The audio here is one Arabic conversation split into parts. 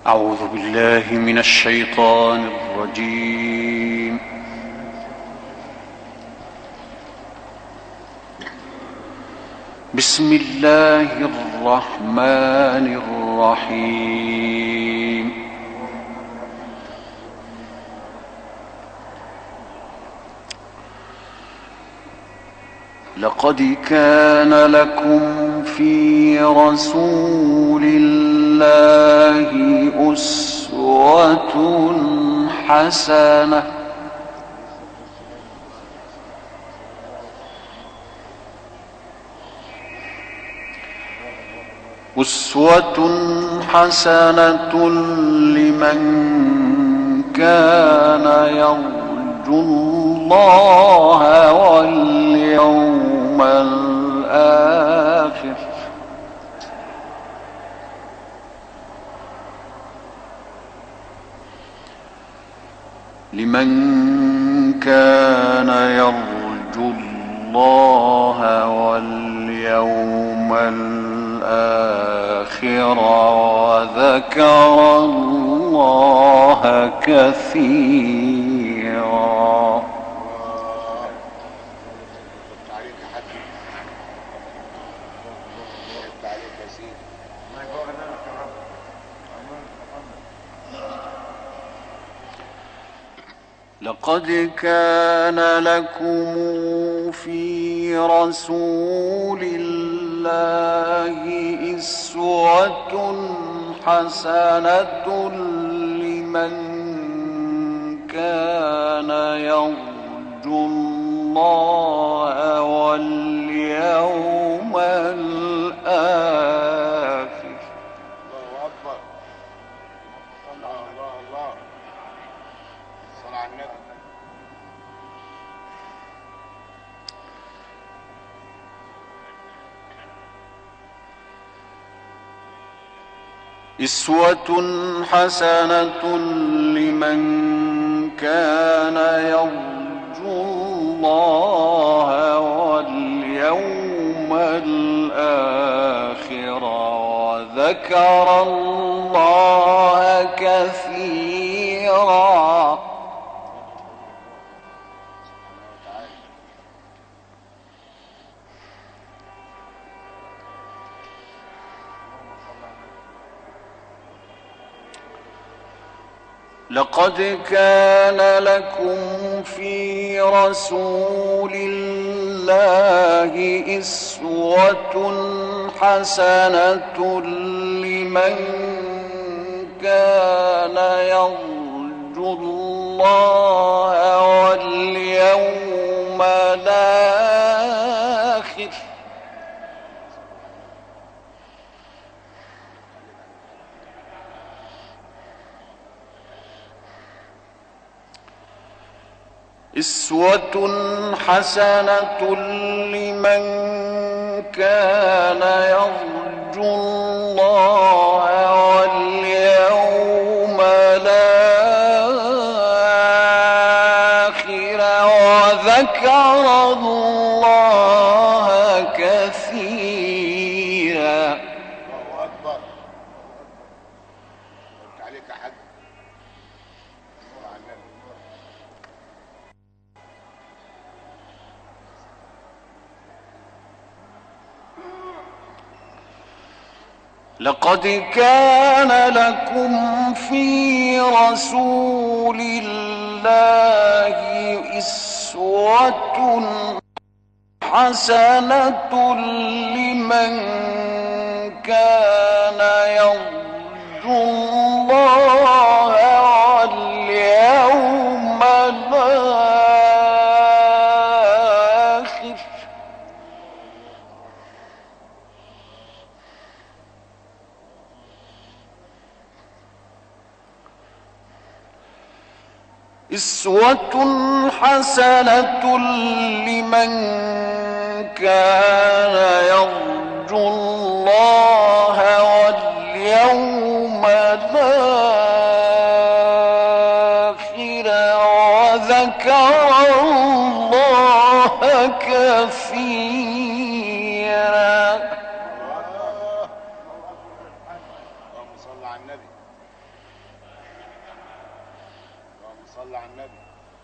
أعوذ بالله من الشيطان الرجيم. بسم الله الرحمن الرحيم. لقد كان لكم في رسول الله أسوة حسنة لمن كان يرجو الله واليوم الآخر وذكر الله كثيرا. لقد كان لكم في رسول الله أسوة حسنة لمن كان يرجو الله واليوم الآخر. الله أكبر. الله صل على النبي. أسوة حسنة لمن كان يرجو الله واليوم الآخر وذكر الله كثيرا. لقد كان لكم في رسول الله أسوة حسنة لمن كان يرجو الله واليوم الآخر أسوة حسنة لمن كان يرجو الله واليوم الآخر وذكر الله كثيرا. الله أكبر. عليك يا حاج. لقد كان لكم في رسول الله أسوة حسنة لمن كان يرجو الله واليوم الآخر أسوة حسنة لمن كان يرجو الله واليوم الآخر وذكر الله كثيرا. اللهم صل على النبي. صلى على النبي.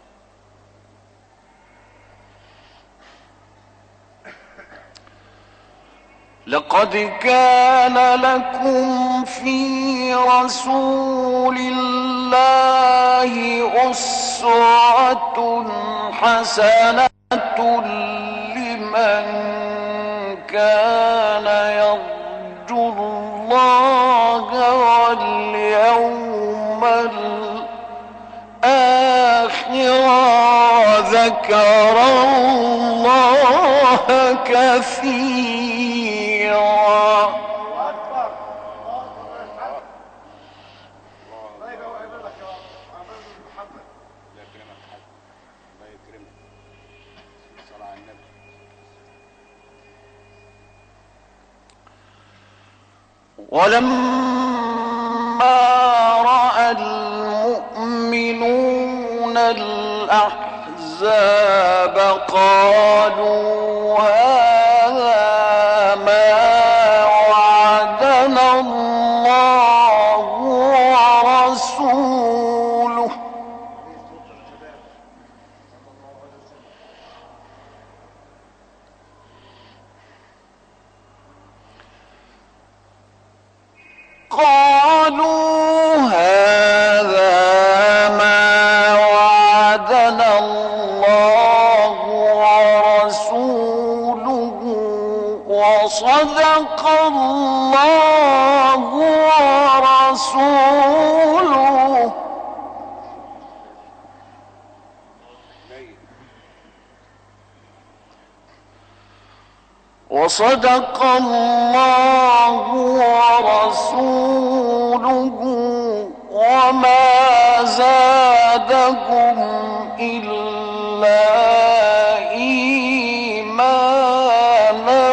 لقد كان لكم في رسول الله أسوة حسنة لمن كان يرجو الله واليوم الآخر وذكر الله كثيرا. ولما رأى المؤمنون الأحزاب قالوا هذا ما وعدنا الله ورسوله قالوا هذا ما وعدنا الله ورسوله وصدق الله ورسوله وصدق الله ورسوله وما زادهم إلا إيمانا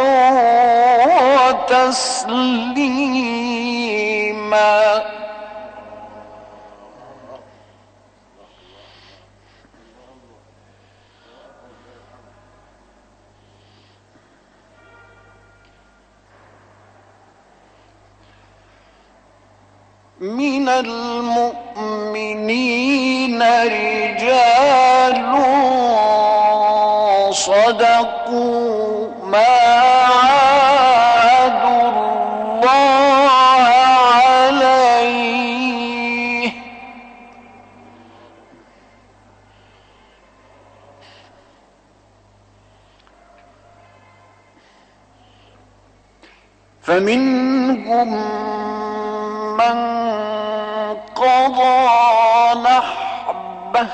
وتسليما. من المؤمنين رجال صدقوا ما عاهدوا الله عليه فمنهم من قضى نحبه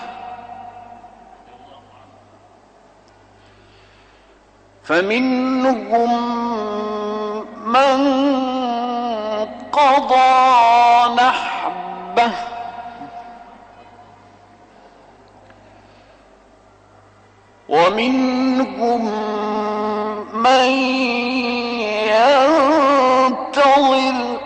فمنهم من قضى نحبه ومنهم من ينتظر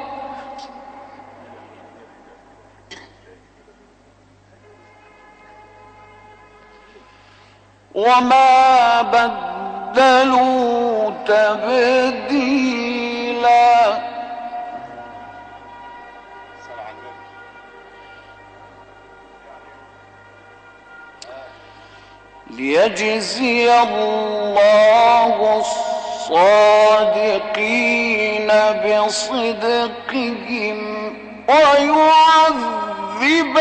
وما بدلوا تبديلا. ليجزي الله الصادقين بصدقهم ويعذب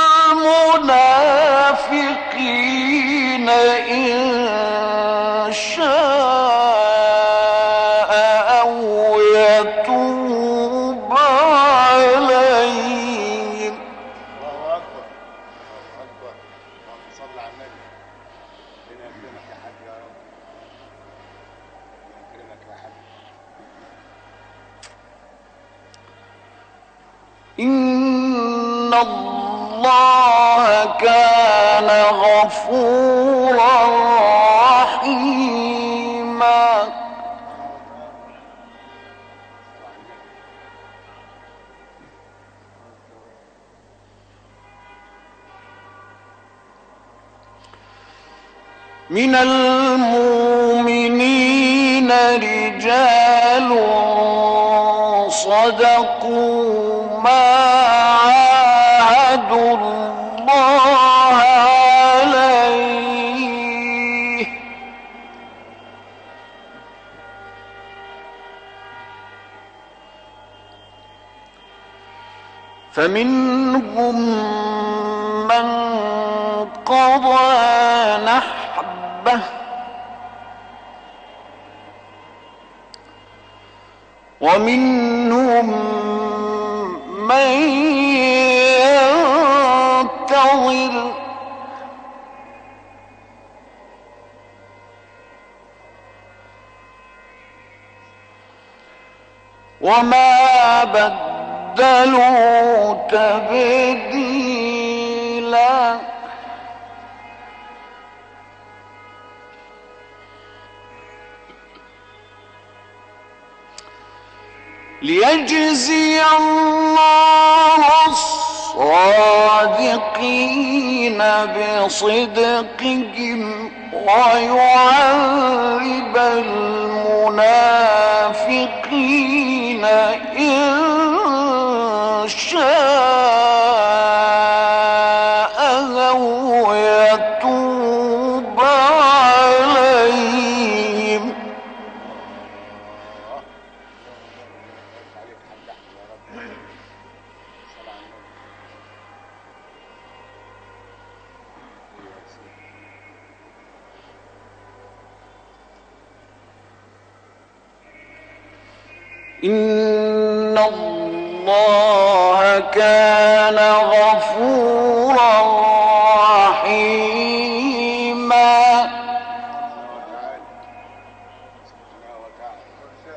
المنافقين إن شاء أو يتوب عليهم. الله أكبر أكبر. صلى على النبي. ربنا يكرمك يا حاج يا رب. يكرمك يا حاج. إن الله كان غفورا رحيما. من المؤمنين رجال صدقوا ما عاهدوا الله فمنهم من قضى نحبه ومنهم من ينتظر وما بدلوا تبديلا ليجزي الله الصادقين بصدقهم ويعذب المنافقين إن شاء أو يتوب عليهم عليك حد احمد يا رب. صل على النبي. ايوه يا سيدي. إن الله كان غفورا رحيما سبحانه وتعالى.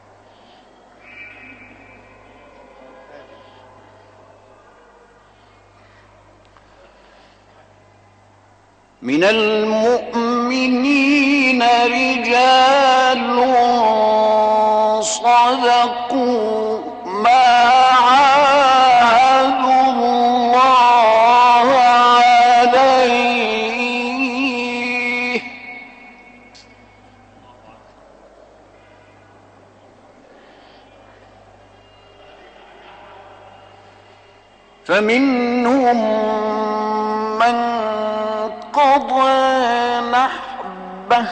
من المؤمنين رجال صدقوا ما عاهدوا الله عليه فمنهم من قضى نحبه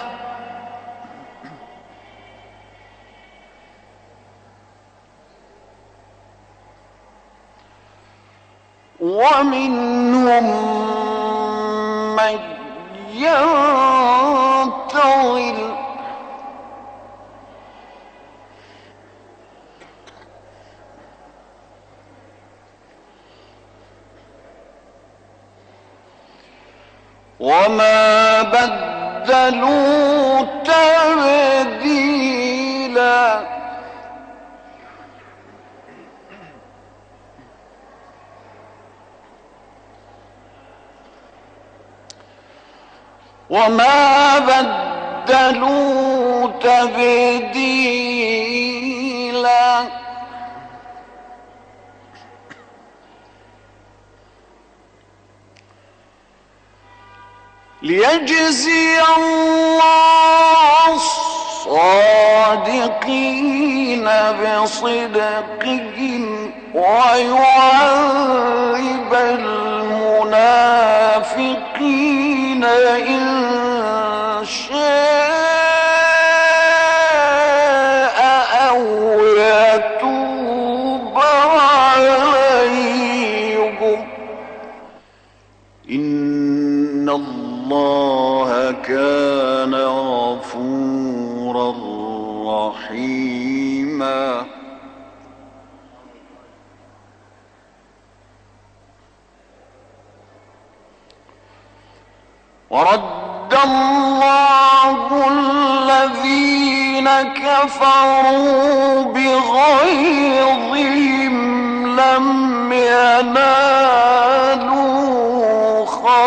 ومنهم من ينتظر وما بدلوا تبديلا وما بدلوا تبديلا ليجزي الله الصادقين بصدقهم ويعذب المنافقين إن شاء أو يتوب عليهم إن الله كان غفورا رحيما ورد الله الذين كفروا بغيظهم لم ينالوا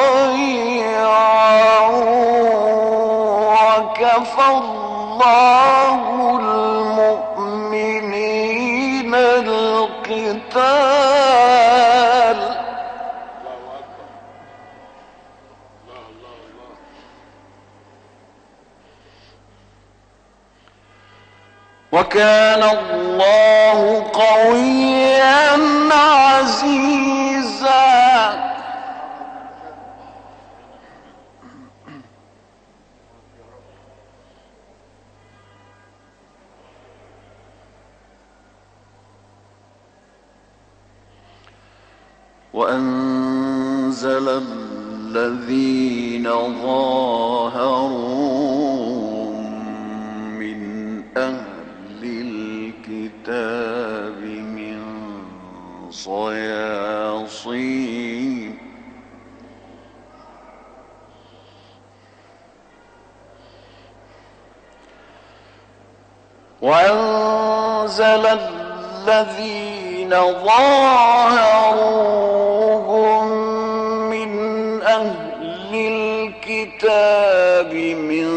خيرا وكفى الله المؤمنين القتال الله اكبر. الله الله الله. وكان الله قويا عزيزا وأنزل الذين ظاهروا من أهل الكتاب من صياصيهم وأنزل الذين ظاهروهم من أهل الكتاب من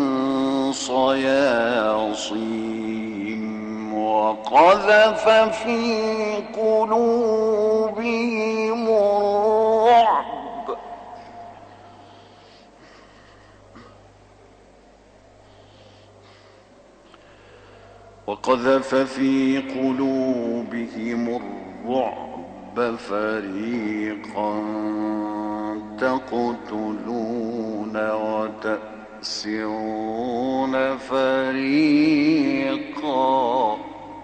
صياصيهم وقذف في قلوبهم الرعب فريقا تقتلون وتأسرون فريقا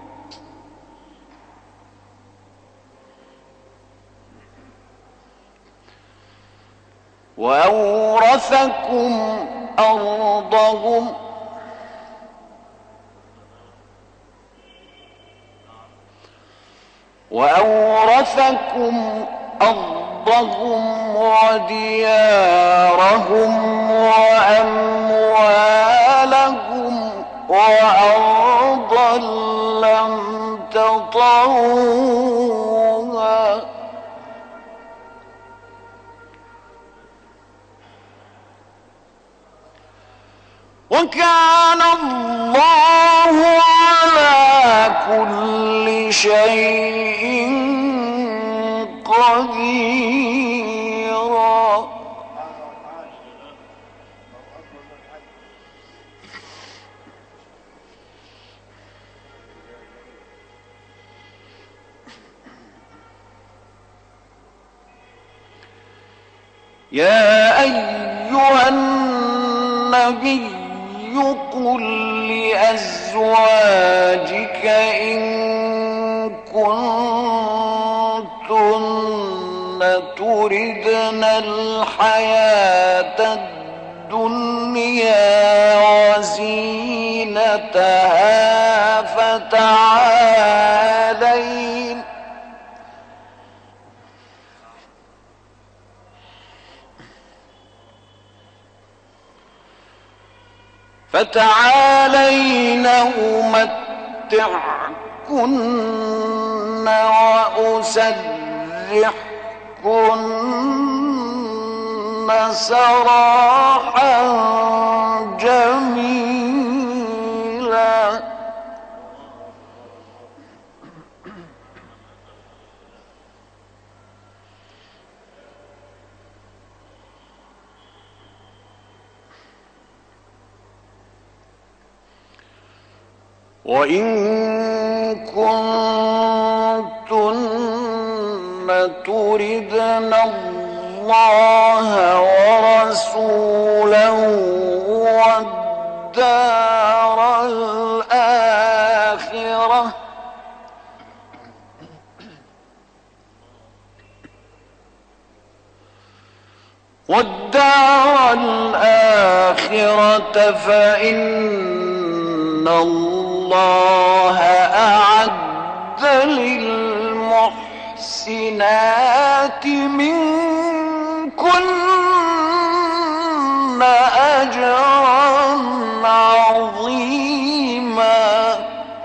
وأورثكم أرضهم وديارهم وأموالهم وأرضا لم تطئوها وكان الله على كل شيء قديرا. يا أيها النبي قل لأزواجك إن كنتن تردن الحياة الدنيا وزينتها فتعالين أمتعكن وأسرحكن سراحا جميلا. وإن كنتن تردن الله ورسوله والدار الآخرة فإن الله أعد للمحسنات منكن أجرا عظيما.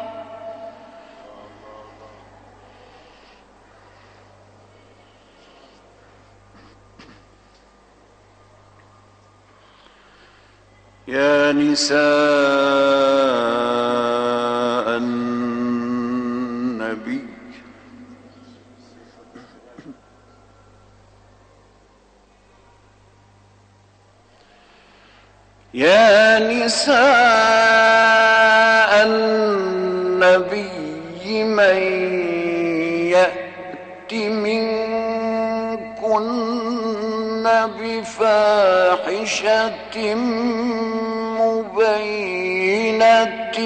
يا نساء النبي يا نساء النبي من يأت منكن بفاحشة مبينة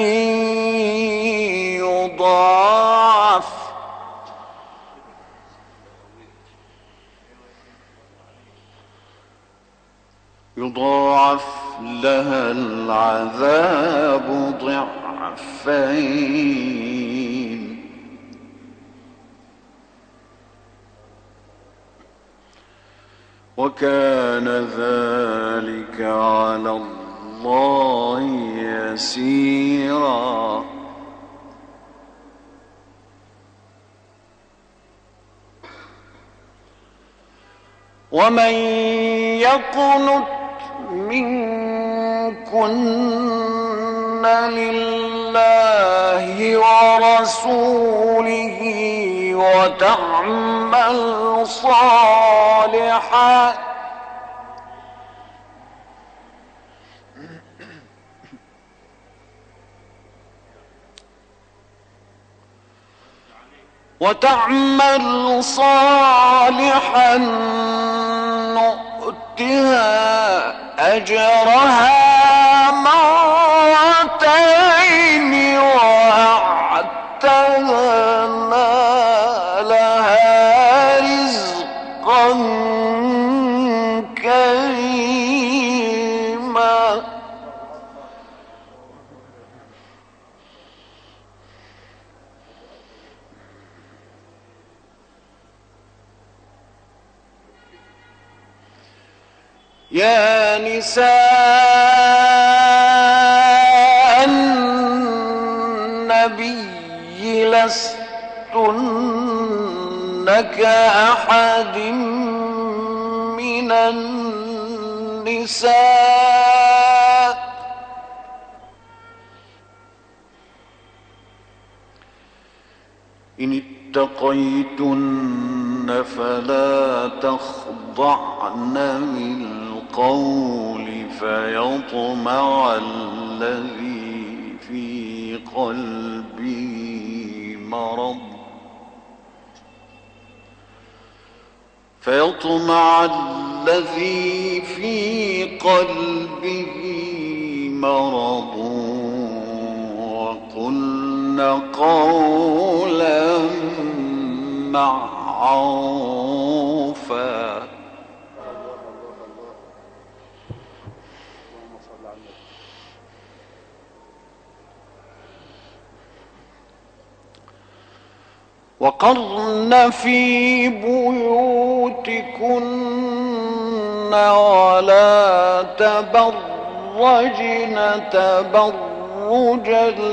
يضاعف لها العذاب ضعفين وكان ذلك على الله يسيرا. ومن يقنت منكن لله ورسوله وتعمل صالحا نؤتها أجرها مرتين وأعتدنا لها رزقا كريما. يا نساء النبي لستن كأحد من النساء إن اتقيتن فلا تخضعن بالقول فيطمع الذي في قلبه مرض وقلن قولا معروفا. وقرن في بيوتكن ولا تبرجن تبرج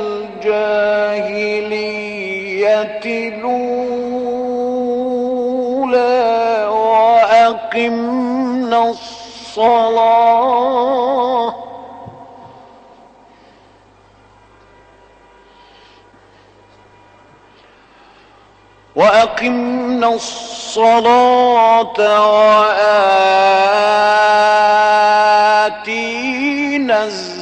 الجاهلية الأولى وأقمنا الصلاة وآتينا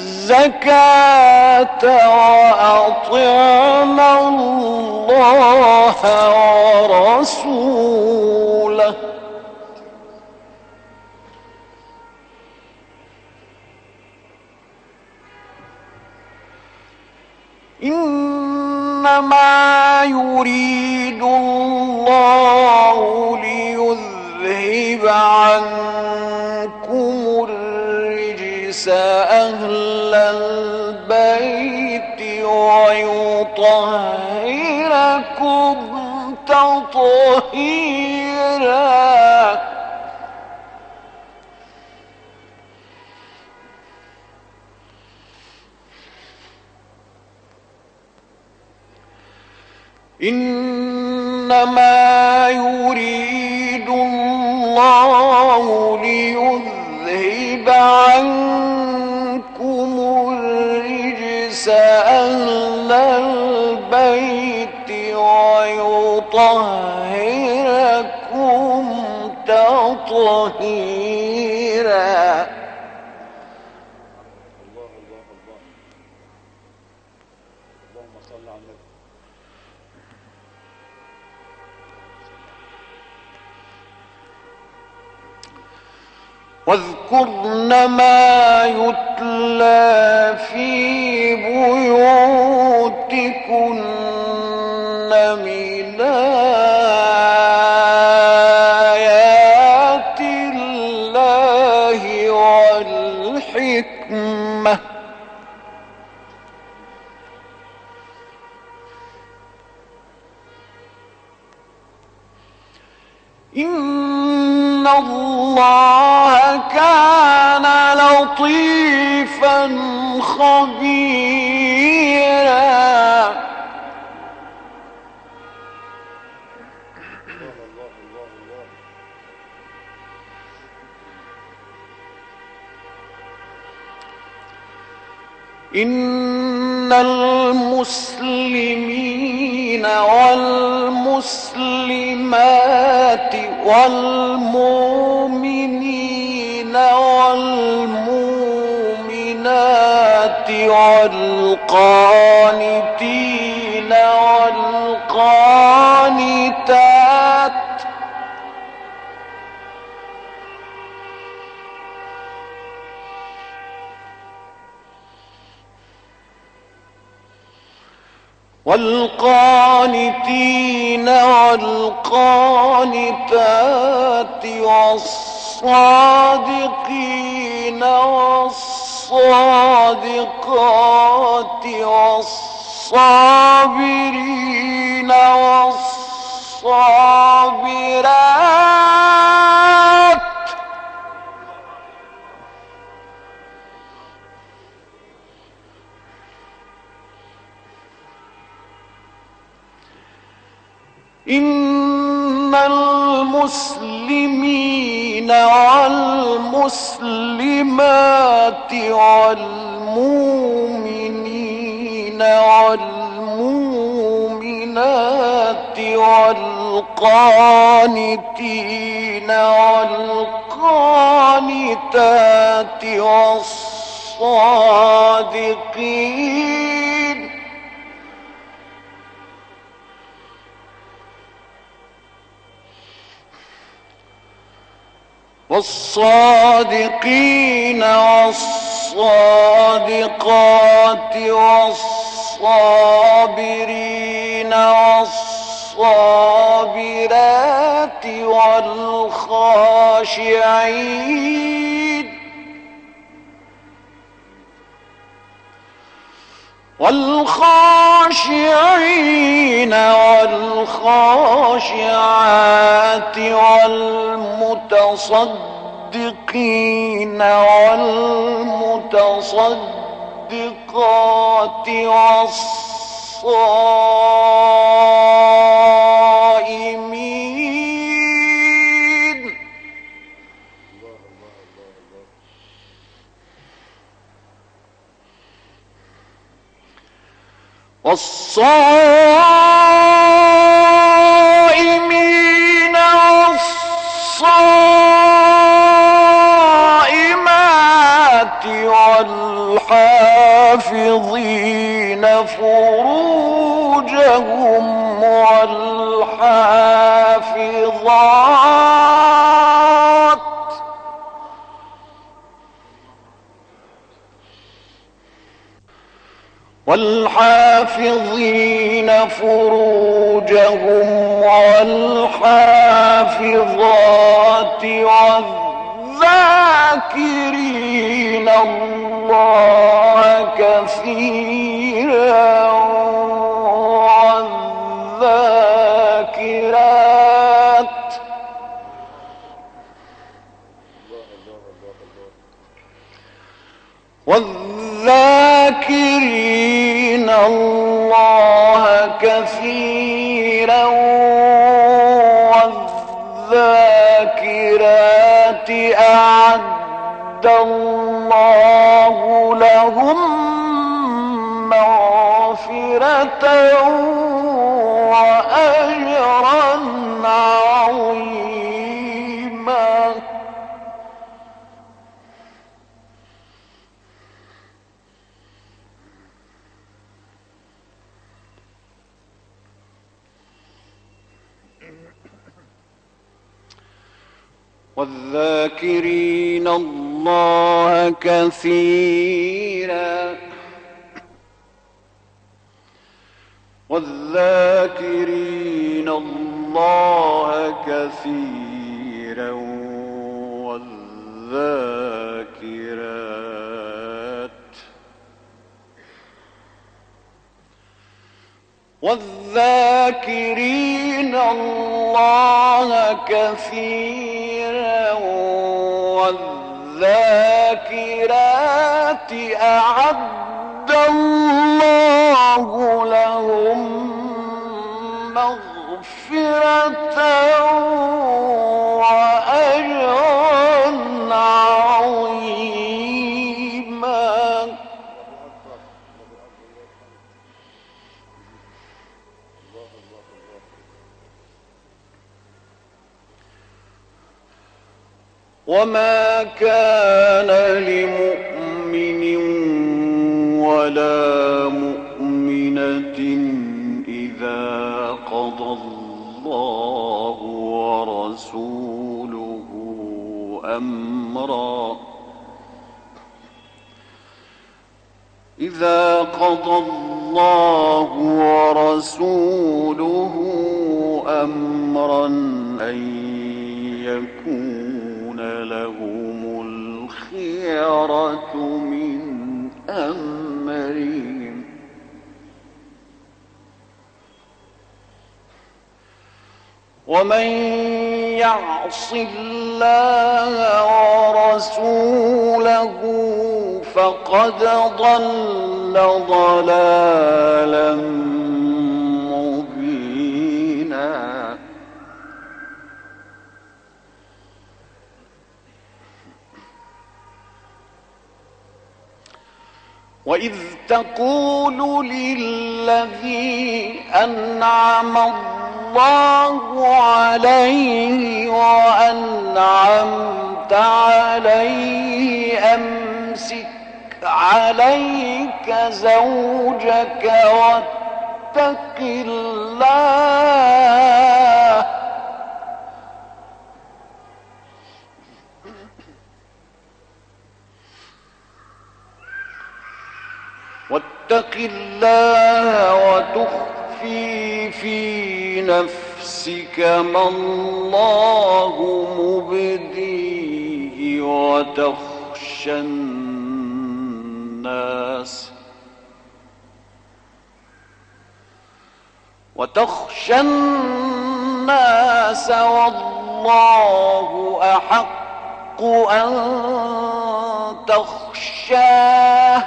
الزكاة وأطعنا الله ورسوله إنما يريد الله ليذهب عنكم الرجس أهل البيت ويطهركم تطهيرا. إنما يريد الله ليذهب عنكم الرجس أهل البيت ويطهركم تطهيرا. اللهم صل على النبي. واذكرن ما يتلى في بيوتكن من آيات الله إن الله كان لطيفا خبيرا. الله الله الله الله. إن المسلمين والمسلمات والمؤمنين والمؤمنات والقانتين والقانتات والقانتين والقانتات والصادقين والصادقات والصابرين والصابرات إن المسلمين والمسلمات والمؤمنين والمؤمنات والقانتين والقانتات والصادقين والصادقين والصادقات والصابرين والصابرات والخاشعين والخاشعين والخاشعات والمتصدقين والمتصدقات والصائمين والصائمين والصائمات والحافظين فروجهم والحافظات والحافظين فروجهم والحافظات والذاكرين الله كثيرا والذاكرات والذاكرين الله كثيرا والذاكرات أعد الله لهم مغفرة وأجرا عظيما. والذاكرين الله كثيرا والذاكرين الله كثيرا والذاكرات والذاكرين الله كثيرا والذاكرات أعد الله لهم مغفرة وأجرا عظيما. وما كان لمؤمن ولا مؤمنة إذا قضى الله ورسوله أمرا أن يكون لهم الخيرة من أمرهم. ومن يعص الله ورسوله فقد ضل ضلالا مبينا. وإذ تقول للذي أنعم الله عليه وأنعمت عليه أمسك عليك زوجك واتق الله وتخفي في نفسك ما الله مبديه وتخشى الناس والله أحق أن تخشاه.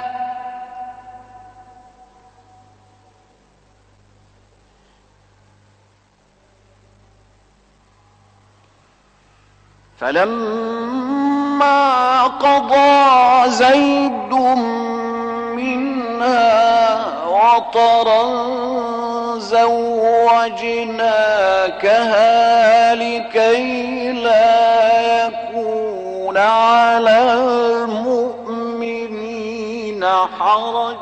فلما قضى زيد منها وطرا زوجناكها لكي لا يكون على المؤمنين حرج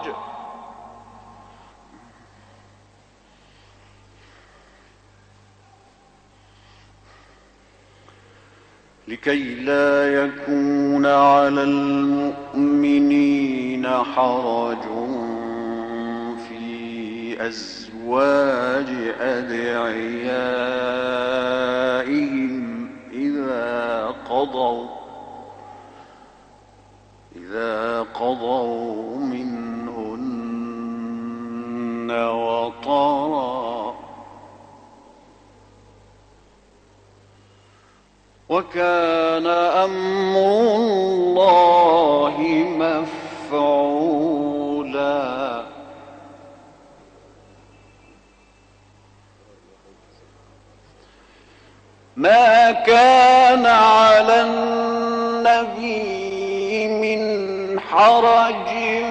في أزواج أدعيائهم إذا قضوا منهن وطرا وكان أمر الله مفعولا. ما كان على النبي من حرج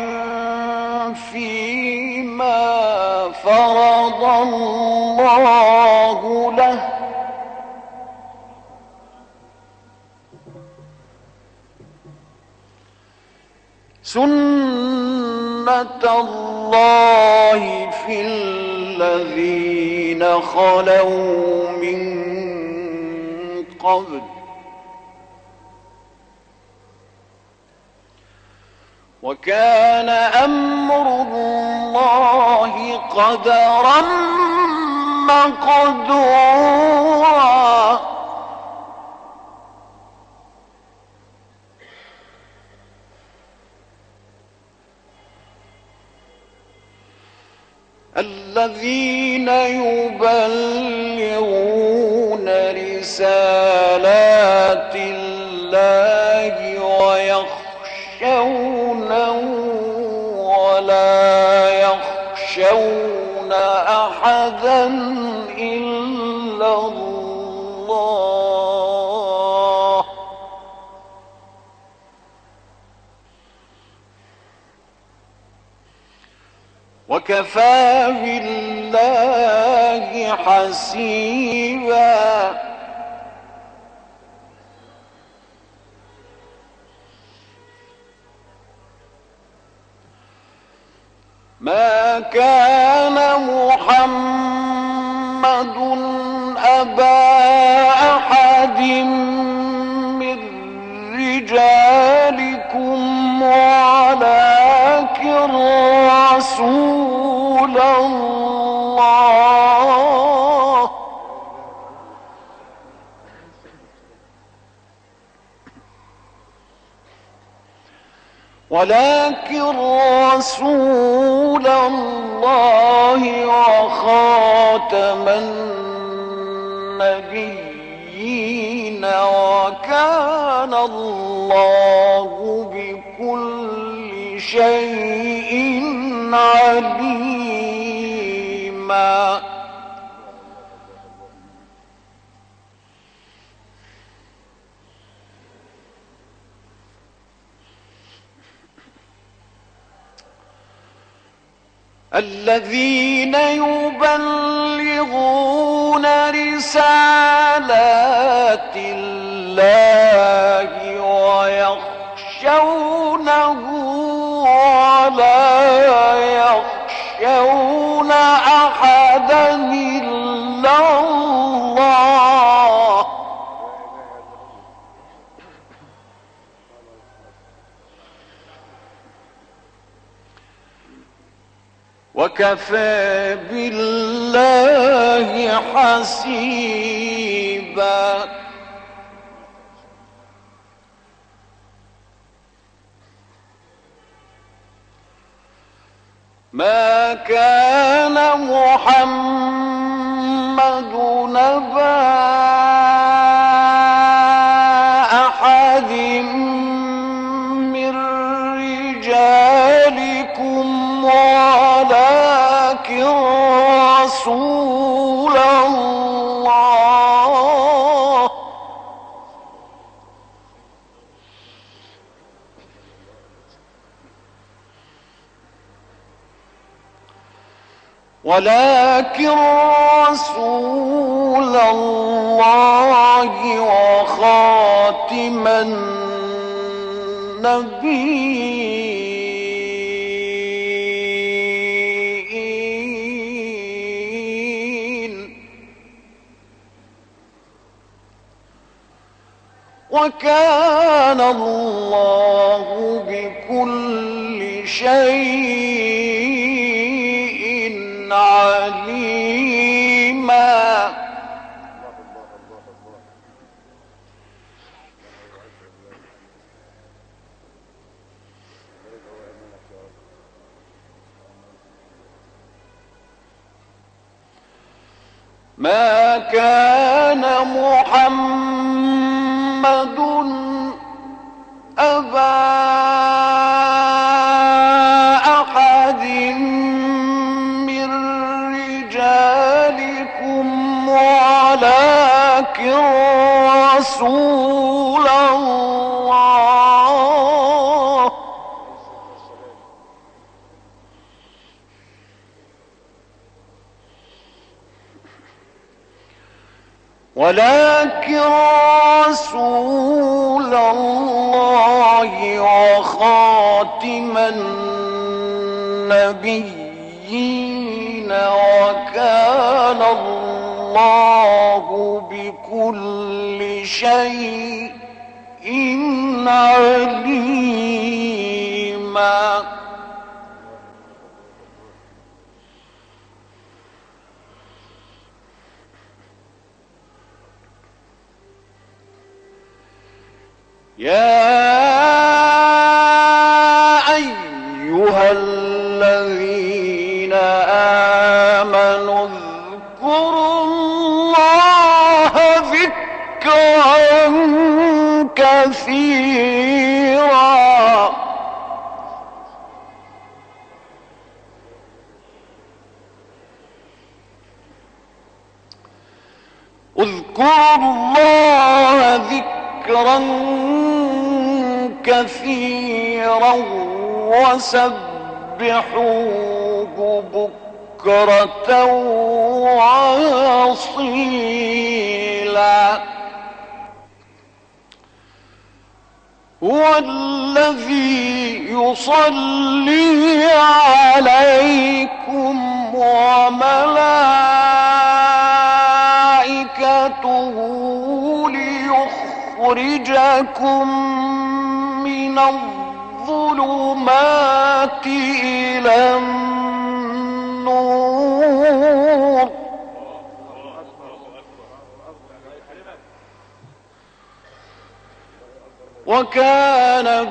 فيما فرض الله له سنة الله في الذين خلوا من قبل وكان أمر الله قدرا مقدورا. الذين يبلغون رسالات الله ويخشونه ولا يخشون أحدا إلا الله وكفى بالله حسيبا ما كان محمد أبا أحد من رجالكم ولكن رسول الله وخاتم النبيين وكان الله بكل شيء عليما الذين يبلغون رسالات الله ويخشونه ولا يخشون أحدا إلا الله وكفى بالله حسيبا ما كان محمد أبا أحد من رجالكم ولكن رسول الله وخاتم النبيين وكان الله بكل شيء عليما ما كان محمد أبا أحد من رجالكم ولكن رسول الله وخاتم النبيين وكان الله بكل شيء عليما يا أيها الذين كثيرا. اذكروا الله ذكرا كثيرا وسبحوه بكرة وأصيلا. هو الذي يصلي عليكم وملائكته ليخرجكم من الظلمات إلى النور. وكان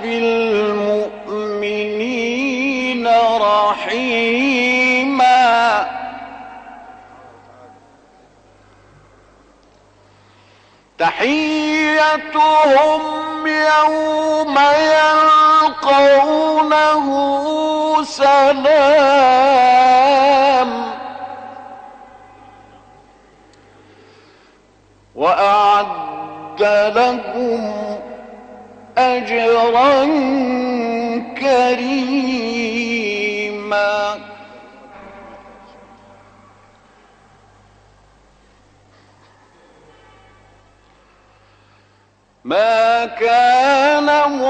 بالمؤمنين رحيما. تحيتهم يوم يلقونه سلام. وأعد لكم أجرا كريما. ما كان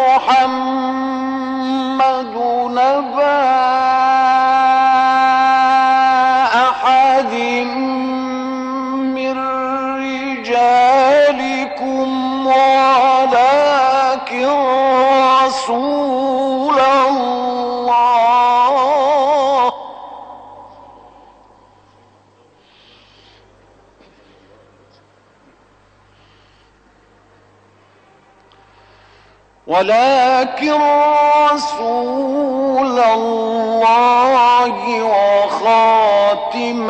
محمد نبا أحد من رجالكم ولكن رسول الله وخاتم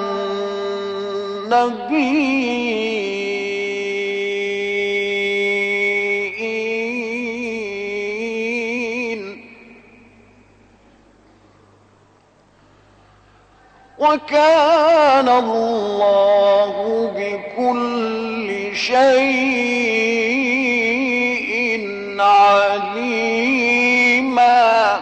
النبيين. وكان الله بكل شيء عليما.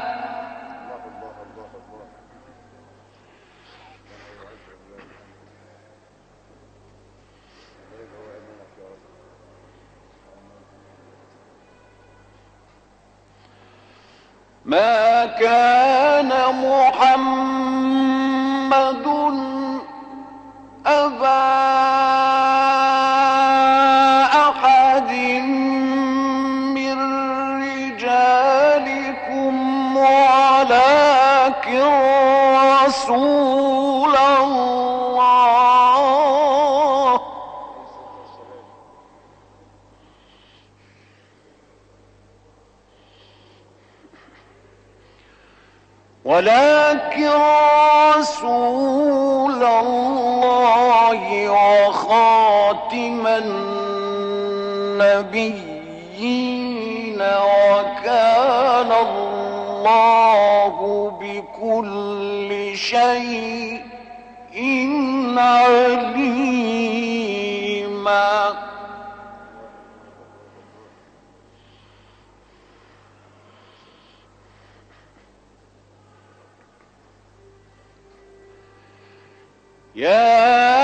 ما كان محمد أبا أحد من رجالكم ولكن رسول الله وخاتم النبيين. وكان الله بكل شيء عليما. يا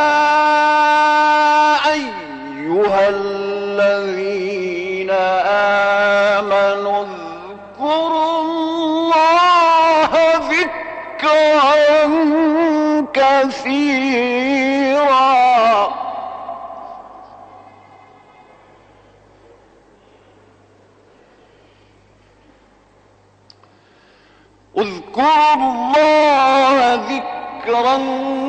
أيها الذين آمنوا اذكروا الله ذكرا كثيرا. اذكروا الله ذكرا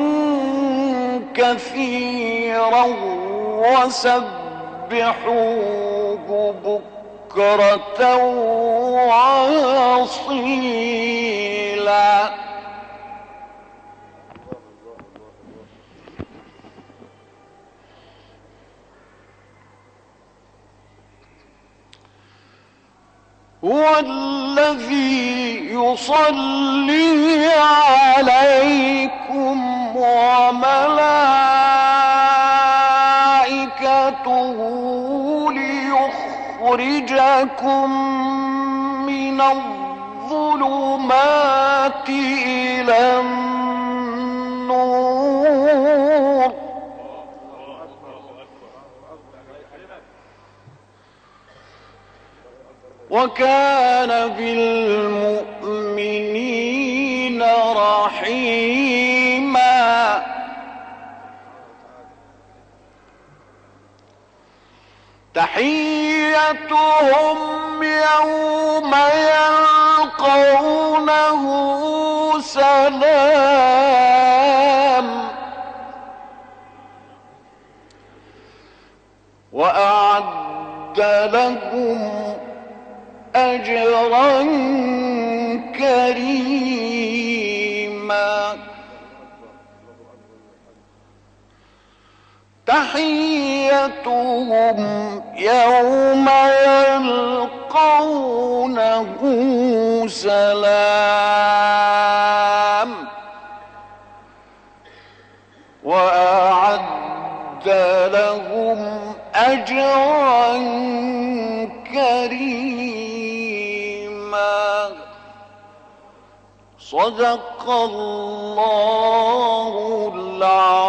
كثيرا وسبحوه بكرة وأصيلا. هو الذي يصلي عليكم وملائكته ليخرجكم من الظلمات إلى النور وكان بالمؤمنين رحيما تحيتهم يوم يلقونه سلام وأعد لهم أجرا كريما تحيتهم يوم يلقونه سلام وأعد لهم أجرا كريما صدق الله العظيم.